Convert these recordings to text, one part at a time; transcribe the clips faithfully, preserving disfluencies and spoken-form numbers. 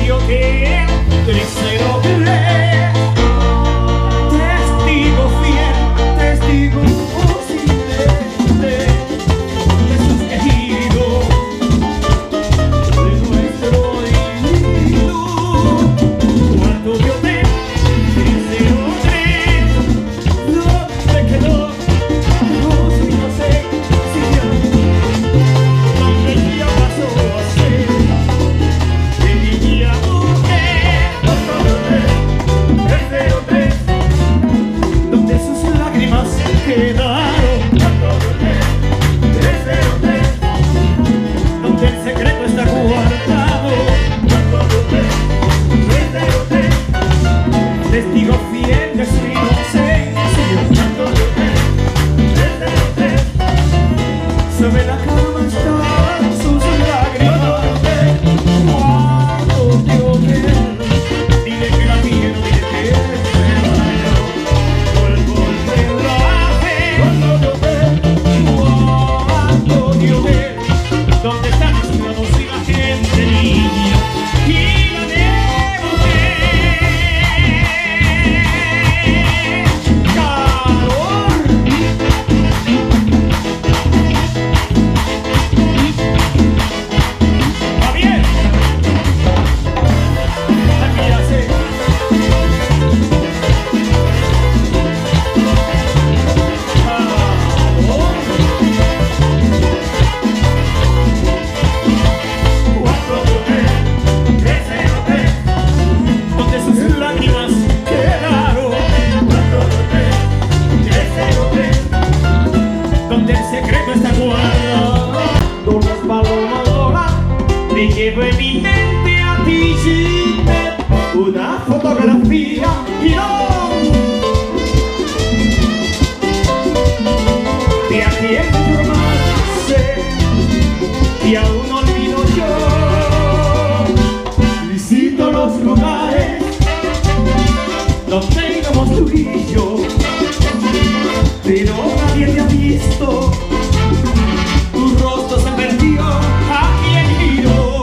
de hotel, tercero tres. Testigo fiel, testigo silente de sus queridos, de nuestro destino. Cuarto de hotel, tercero tres. ¿Dónde quedó? No sé, no sé si ya, dónde ya pasó a ser de niña a mujer. Cuarto de hotel, tercero tres. Donde sus lágrimas quedaron. Cuarto de hotel, tercero tres. Donde el secreto está guardado. Cuarto de hotel, tercero tres. Testigo fiel de su inocencia. Cuarto de hotel, tercero tres. Sobre la cama están sus lágrimas. Cuarto de hotel. Dile que la quiero, dile que me bailo por volverlo a ver. Cuarto de hotel, donde están los ciudadanos y la gente niña y la de mujer. Calor. Javier, aquí ya sé. Calor. Cuarto de hotel, tercero hotel, donde sus lágrimas quedaron. Cuarto de hotel, tercero hotel, donde el secreto está guardado. Con las palomas volan, me llevo en mi mente a ti, Gilbert, una fotografía y no de aquel romance y aún no olvido yo. Visito los lugares donde íbamos tú y yo, pero nadie te ha visto. Tu rostro se perdió aquí en giro.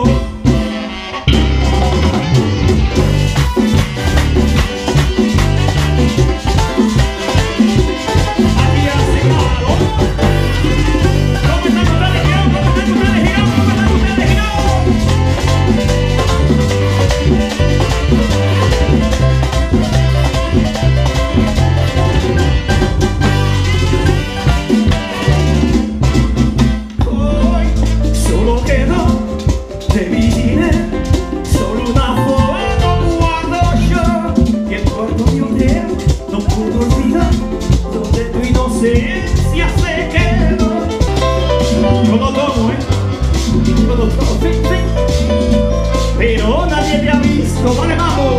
Aquí hace calor. ¿Cómo están ustedes girando? ¿Cómo están ustedes girando? ¿Cómo están ustedes Hoy solo quedó de mi dinero, solo una foto guardo yo. Y el cuarto de hotel no pudo olvidar donde tu inocencia se quedó. Yo no tomo, ¿eh? Yo no tomo, sí, sí. Pero nadie te ha visto, vale, vamos.